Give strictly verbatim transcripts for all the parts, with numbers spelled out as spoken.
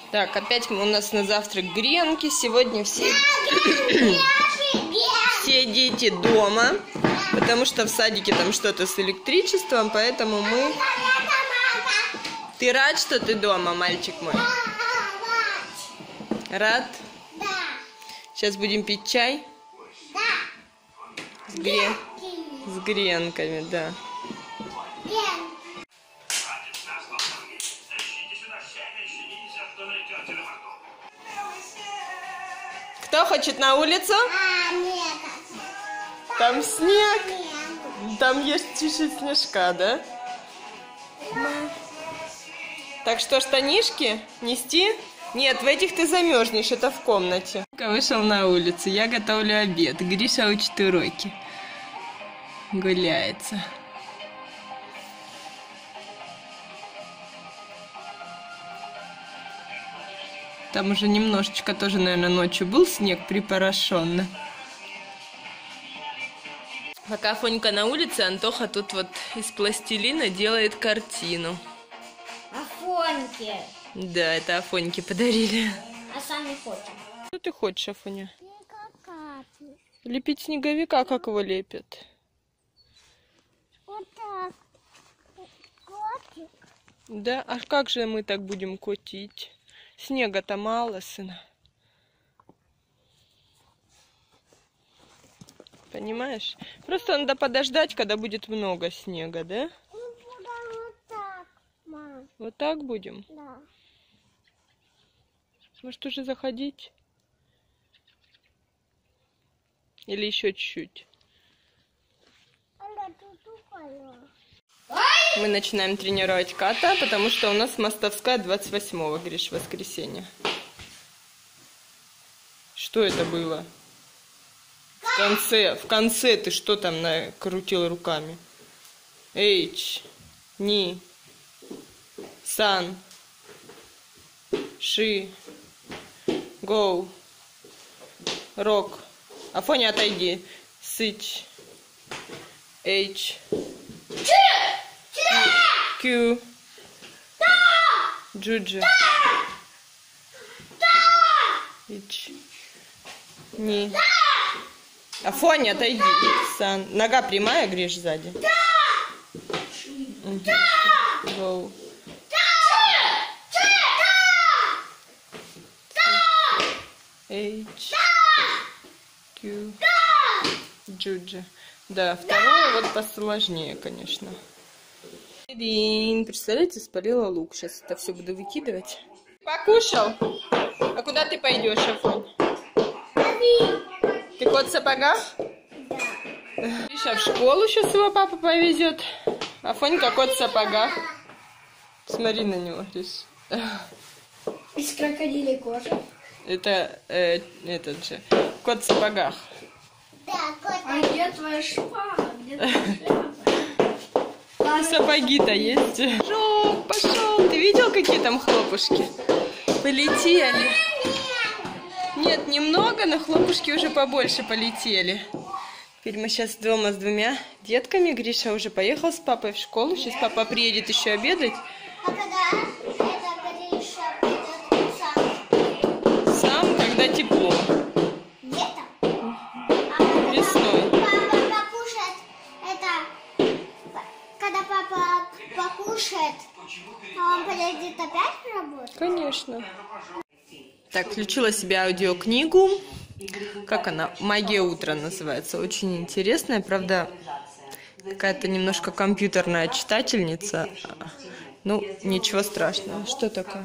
Так, опять у нас на завтрак гренки. Сегодня все, все дети дома, потому что в садике там что-то с электричеством, поэтому мы... Ты рад, что ты дома, мальчик мой? Рад? Да. Сейчас будем пить чай? Да. С, грен... с гренками, да. Грен. Кто хочет на улицу? А, нет. Там снег. Нет. Там есть чуть-чуть снежка, да? Так что штанишки нести? Нет, в этих ты замерзнешь, это в комнате. Вышел на улицу, я готовлю обед. Гриша учит уроки. Гуляется. Там уже немножечко тоже, наверное, ночью был снег припорошенный. Пока Афонька на улице, Антоха тут вот из пластилина делает картину. Афоньки. Да, это Афоньке подарили. А сами хотим. Что ты хочешь, Афоня? Снеговик. Лепить снеговика, как его лепят? Вот так. Котик. Да, а как же мы так будем котить? Снега-то мало, сына. Понимаешь? Просто надо подождать, когда будет много снега, да? Мы будем вот так, мам. Вот так будем? Да. Может, уже заходить? Или еще чуть-чуть? Мы начинаем тренировать кота, потому что у нас мостовская двадцать восьмого, Гриш, воскресенье. Что это было? В конце, в конце ты что там накрутил руками? Эйч, Ни, Сан, Ши, Гоу, Рок. Афоня, отойди. Сыч, Эйч, Кью, Джуджи, Ич, Ни. Афоня, отойди. Сан. Нога прямая, Гриш, сзади. Гоу. Эйч, Кью, Джуджи. Да, второе вот посложнее, конечно. Представляете, спалила лук. Сейчас это все буду выкидывать. Покушал? А куда ты пойдешь, Афонь? Ты кот в сапогах? Да. Гриша в школу сейчас его папа повезет. Афонька кот в сапогах. Смотри на него, Гриш. Из крокодилей кожи. Это э, этот же. Кот в сапогах. Да, кот. А где твоя шпага? Где твоя шляпа? Сапоги-то есть. Пошел, пошел. Ты видел, какие там хлопушки? Полетели. Нет, немного, но хлопушки уже побольше полетели. Теперь мы сейчас дома с двумя детками. Гриша уже поехал с папой в школу. Сейчас папа приедет еще обедать. А когда это Гриша придет сам? Сам, когда тепло. Летом? А Весной. папа покушает, это... Когда папа покушает, он подойдет опять работать? Конечно. Так, включила себе аудиокнигу. Как она? «Магия утра» называется. Очень интересная. Правда, какая-то немножко компьютерная читательница. Ну, ничего страшного. Что такое?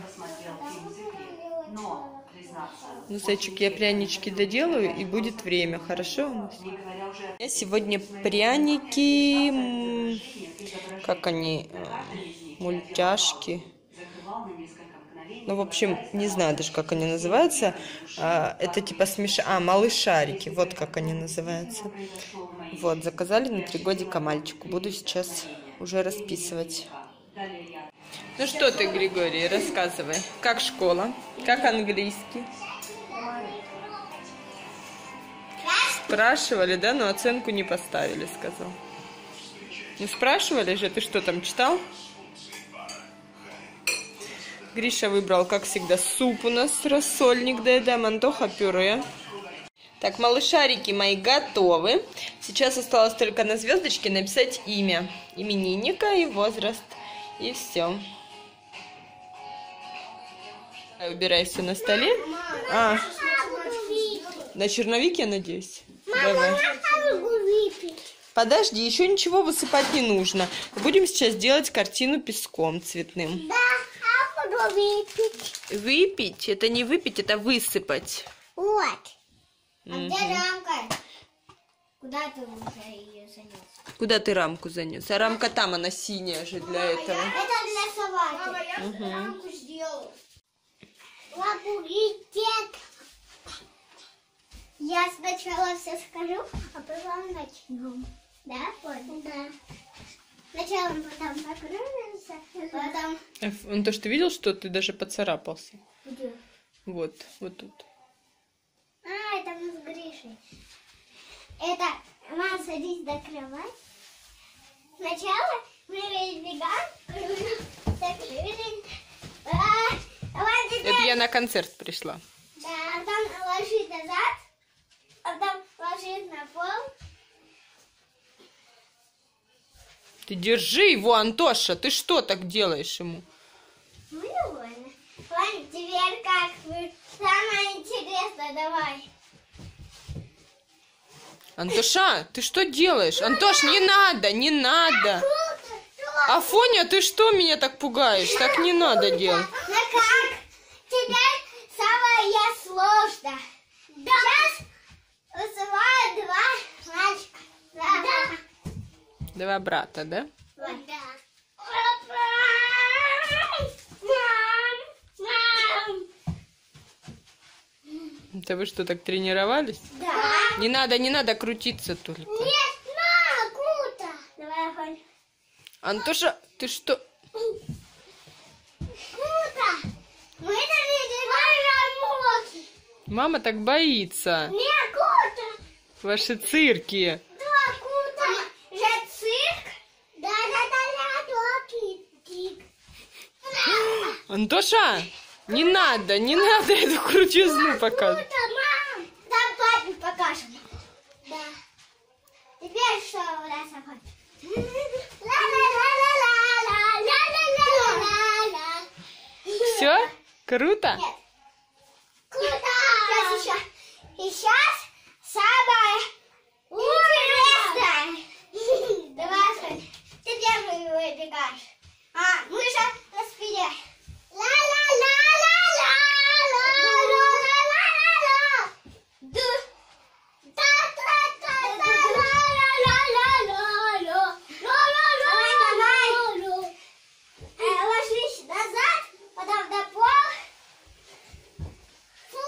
Ну, зайчик, я прянички доделаю, и будет время. Хорошо у нас? Я сегодня пряники... Как они? Мультяшки. Ну, в общем, не знаю даже, как они называются. Это типа смеш... А, малышарики. Вот как они называются. Вот, заказали на три годика мальчику. Буду сейчас уже расписывать. Ну что ты, Григорий, рассказывай. Как школа? Как английский? Спрашивали, да? Но оценку не поставили, сказал. Не спрашивали же? Ты что там читал? Гриша выбрал, как всегда, суп у нас, рассольник, доедаем, Антоха пюре. Так, малышарики мои готовы. Сейчас осталось только на звездочке написать имя именинника и возраст. И все. Убирай все на столе. А, на черновик, я надеюсь? Давай. Подожди, еще ничего высыпать не нужно. Будем сейчас делать картину песком цветным. Да, а буду выпить. Выпить? Это не выпить, это высыпать. Вот. А Мгм. где рамка? Куда ты уже ее занес? Куда ты рамку занес? А рамка там, она синяя же для этого. Это для собаки. Мама, я Мгм. рамку сделала. Лапуритет. Я сначала все скажу, а потом начнем. Да, понял? Да. Сначала потом покрылся, потом... Ну, то, что ты видел, что ты даже поцарапался. Где? Вот, вот тут. А, это мы с Гришей. Это, мам, садись до кровати. Сначала мы разбегаем. Так, а, давай теперь. Это я на концерт пришла. Да, а потом ложись назад, а потом ложись на пол. Ты держи его, Антоша. Ты что так делаешь ему? Ну, довольно. Ладно, теперь как вы? Самое интересное, давай. Антоша, ты что делаешь? Антош, не надо, не надо. Круто, что? Афоня, ты что меня так пугаешь? Так не надо делать. Ну как? Теперь самое сложное. Да. Сейчас вызываю два мальчика. Да. Два брата, да? Да. Мам, мам. Это вы что, так тренировались? Да. Не надо, не надо крутиться только. Нет, на, круто. Давай, Афонь. Антоша, ты что? Круто. Мы это видели. Мама так боится. Нет, круто. Ваши цирки. Да, круто. Же цирк. Да, да, да, да, кик. Антоша, не надо, не надо эту крутизну показывать. Круто, мам. Там папе покажем. Да. Теперь что у нас, Афонь? Ла-ла-ла-ла-ла-ла-ла-ла-ла. Все? Круто? Нет. Круто! Сейчас еще. И сейчас самое интересное. Давай, Сонь. Ты первый выбегаешь. А, мы же на спине. Ла-ла-ла-ла-ла-ла-ла-ла-ла-ла. Ду. Та-та-та-та-ла-ла-ла-ла-ла. Ла-ла-ла-ла-ла-ла. Э, ложись назад, потом на пол. Фу.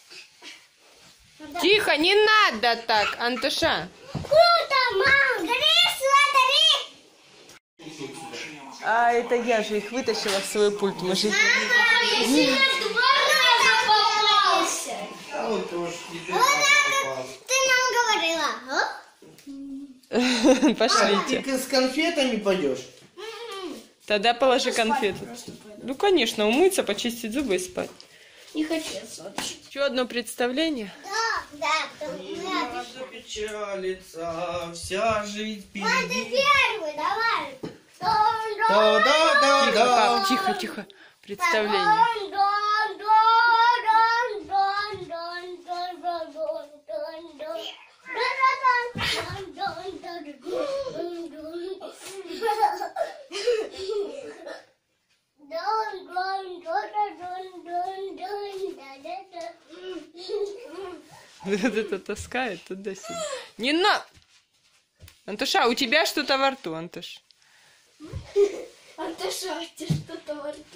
Тихо, не надо так, Антоша. Круто, мам! Гриш, смотри! А это я же их вытащила в свой пульт. Мы же... Мама, если два раза попался. Вот уж теперь Вот так так попал. ты нам говорила. А? Пошлите. Ты с конфетами пойдешь? Тогда положи конфеты. Ну, конечно, умыться, почистить зубы и спать. Не хочу смотреть. Еще одно представление. Да, да, потом Не мы надо печалиться, вся жизнь Ой, ты впереди. первый, давай. Да-да-да-да. Тихо, пап, тихо, тихо. Представление. Вот это таскает туда-сюда. Не на... Антоша, у тебя что-то во рту, Антош. Антоша, у тебя что-то во рту.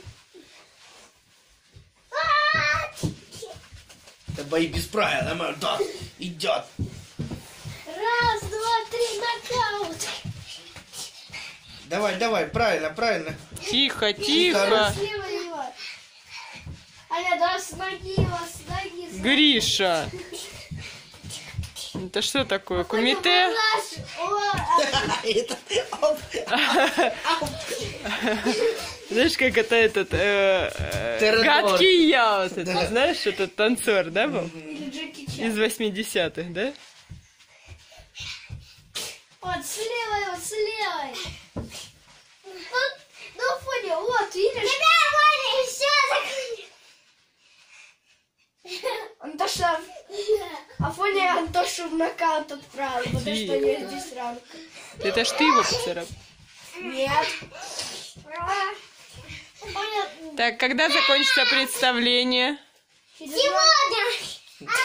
Это бои без правил, а да, идет. Раз, два, три, нокаут. Давай, давай, правильно, правильно. Тихо, тихо. Слева его. Аня, да, с ноги его, с ноги. с ноги. Гриша. Это что такое, кумите? О, Это- оп. Знаешь, как это этот э, э, Тератор. гадкий я, вот это, Да. знаешь, этот танцор, да, был? Или Джеки Чан. Из восьмидесятых, да? Вот, слева, вот, слева. Вот, на фоне, вот, видишь? Тебя, Ваня, еще так. Антоша, а фоне Антошу в нокаут отправил, потому что у нее здесь ранка. Это ж ты его поцарапал. Нет. Так, когда закончится представление? Сегодня.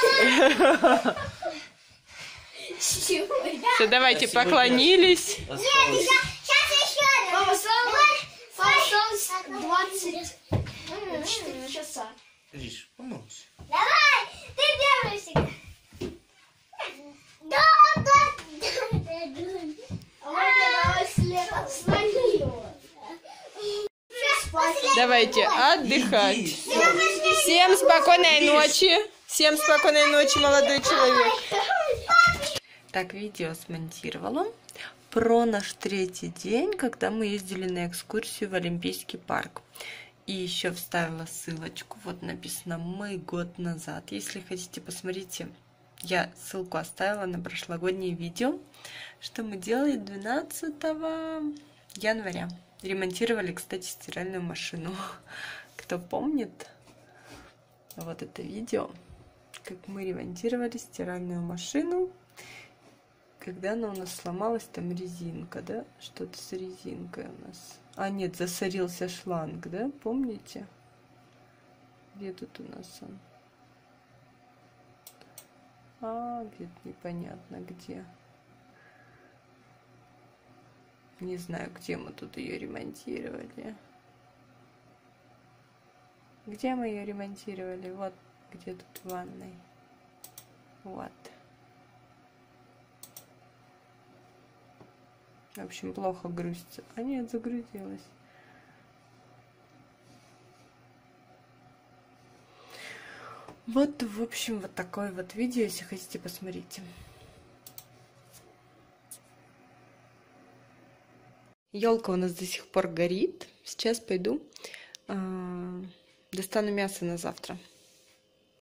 Сегодня. Все, давайте Сегодня. поклонились. Нет, сейчас еще раз. Папа, осталось двадцать четыре часа. Риш, помолчи. Давай, ты первый всегда. Да, да, да. А давай следом свали его. Давайте отдыхать. Всем спокойной ночи. Всем спокойной ночи, молодой человек. Так, видео смонтировала про наш третий день, когда мы ездили на экскурсию в Олимпийский парк. И еще вставила ссылочку. Вот написано «Мы год назад». Если хотите, посмотрите. Я ссылку оставила на прошлогоднее видео, что мы делали двенадцатого января. Ремонтировали, кстати, стиральную машину. Кто помнит, вот это видео, как мы ремонтировали стиральную машину, когда она у нас сломалась, там резинка, да? Что-то с резинкой у нас. А, нет, засорился шланг, да? Помните? Где тут у нас он? А, где-то непонятно где. Не знаю, где мы тут ее ремонтировали. Где мы ее ремонтировали? Вот, где тут в ванной. Вот. В общем, плохо грузится. А нет, загрузилась. Вот, в общем, вот такое вот видео, если хотите, посмотрите. Елка у нас до сих пор горит. Сейчас пойду э, достану мясо на завтра.